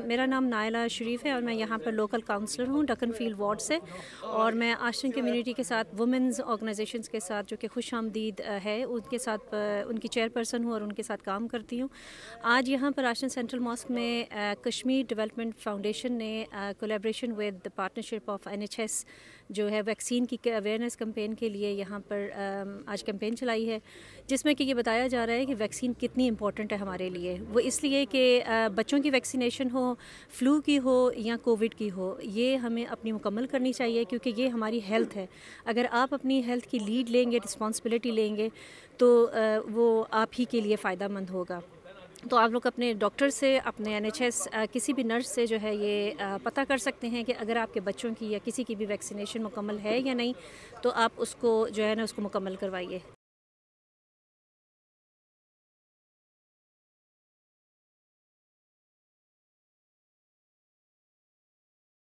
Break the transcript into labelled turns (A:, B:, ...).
A: मेरा नाम नायला शरीफ है और मैं यहाँ पर लोकल काउंसलर हूँ डकन फील्ड वार्ड से। और मैं आश्रम कम्युनिटी के साथ वुमेंस ऑर्गेनाइजेशंस के साथ जो कि खुश आमदीद है उनके साथ उनकी चेयरपर्सन हूँ और उनके साथ काम करती हूँ। आज यहाँ पर आश्रम सेंट्रल मॉस्क में कश्मीर डेवलपमेंट फाउंडेशन ने collaboration with the partnership of NHS जो है वैक्सीन की अवेयरनेस कैंपेन के लिए यहाँ पर आज कैंपेन चलाई है, जिसमें कि ये बताया जा रहा है कि वैक्सीन कितनी इंपॉर्टेंट है हमारे लिए। वो इसलिए कि बच्चों की वैक्सीनेशन हो, फ्लू की हो या कोविड की हो, ये हमें अपनी मुकम्मल करनी चाहिए क्योंकि ये हमारी हेल्थ है। अगर आप अपनी हेल्थ की लीड लेंगे, रिस्पॉन्सिबिलिटी लेंगे तो वो आप ही के लिए फ़ायदा मंद होगा। तो आप लोग अपने डॉक्टर से, अपने NHS किसी भी नर्स से जो है ये पता कर सकते हैं कि अगर आपके बच्चों की या किसी की भी वैक्सीनेशन मुकम्मल है या नहीं, तो आप उसको जो है ना उसको मुकम्मल करवाइए।